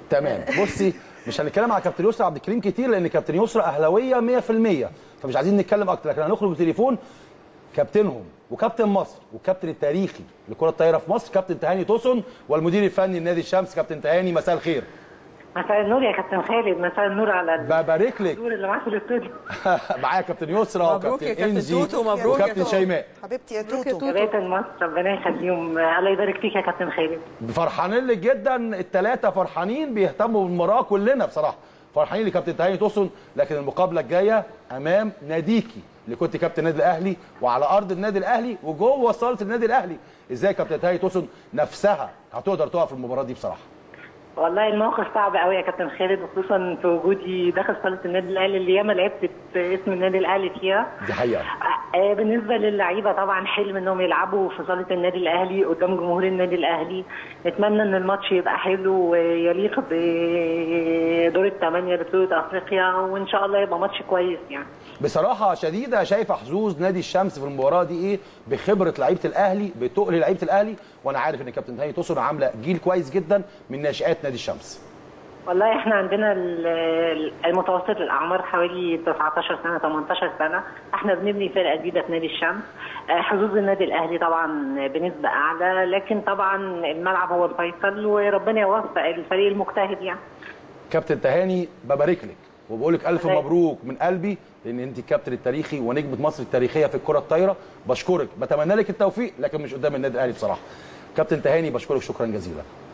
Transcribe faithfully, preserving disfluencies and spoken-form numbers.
تمام. بصي مش هنتكلم على كابتن يسرا عبد الكريم كتير لان كابتن يسرا اهلاويه مية في المية، فمش عايزين نتكلم اكتر، لكن هنخرج بتليفون كابتنهم وكابتن مصر والكابتن التاريخي لكره الطايره في مصر كابتن تهاني توسن والمدير الفني لنادي الشمس. كابتن تهاني مساء الخير. مساء النور يا كابتن خالد. مساء النور على ببارك لك النور اللي معاك في الاستوديو. معايا كابتن يسرا وكابتن انجي مبروك وكابتن شيماء حبيبتي يا توتو. كابتن مصر ربنا يخليهم، الله يبارك فيك يا كابتن خالد. فرحانين لك جدا، الثلاثه فرحانين بيهتموا بالمباراه، كلنا بصراحه فرحانين لكابتن تهاني توسن، لكن المقابله الجايه امام ناديكي اللي كنت كابتن النادي الاهلي وعلى ارض النادي الاهلي وجوه صاله النادي الاهلي. ازاي كابتن تهاني توسن نفسها هتقدر تقف في المباراه دي بصراحه؟ والله الموقف صعب قوي يا كابتن خالد، وخصوصا في وجودي داخل صاله النادي الاهلي اللي ياما لعبت اسم النادي الاهلي فيها. دي حقيقه. بالنسبه للعيبه طبعا حلم انهم يلعبوا في صاله النادي الاهلي قدام جمهور النادي الاهلي. نتمنى ان الماتش يبقى حلو ويليق بدور الثمانيه لبطوله افريقيا، وان شاء الله يبقى ماتش كويس يعني. بصراحه شديده شايفه حظوظ نادي الشمس في المباراه دي ايه؟ بخبره لعيبه الاهلي، بتقل لعيبه الاهلي، وانا عارف ان كابتن تهاني توسن عامله جيل كويس جدا من ناشئات نادي الشمس. والله احنا عندنا المتوسط الاعمار حوالي تسعتاشر سنه تمنتاشر سنه، احنا بنبني فرقه جديده في نادي الشمس. حظوظ النادي الاهلي طبعا بنسبه اعلى، لكن طبعا الملعب هو الفيصل وربنا يوفق الفريق المجتهد يعني. كابتن تهاني ببارك لك وبقول لك الف مبروك من قلبي، لان انت الكابتن التاريخي ونجمه مصر التاريخيه في الكره الطايره. بشكرك، بتمنى لك التوفيق، لكن مش قدام النادي الاهلي بصراحه. كابتن تهاني بشكرك شكرا جزيلا.